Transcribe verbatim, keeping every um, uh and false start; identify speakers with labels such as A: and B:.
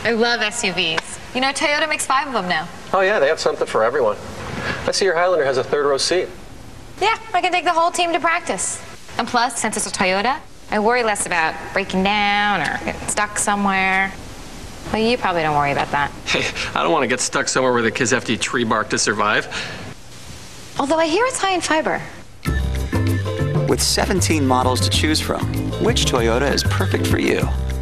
A: I love S U Vs. You know, Toyota makes five of them now.
B: Oh, yeah, they have something for everyone. I see your Highlander has a third row seat.
A: Yeah, I can take the whole team to practice. And plus, since it's a Toyota, I worry less about breaking down or getting stuck somewhere. Well, you probably don't worry about that.
C: Hey, I don't want to get stuck somewhere where the kids have to eat tree bark to survive.
A: Although I hear it's high in fiber.
D: With seventeen models to choose from, which Toyota is perfect for you?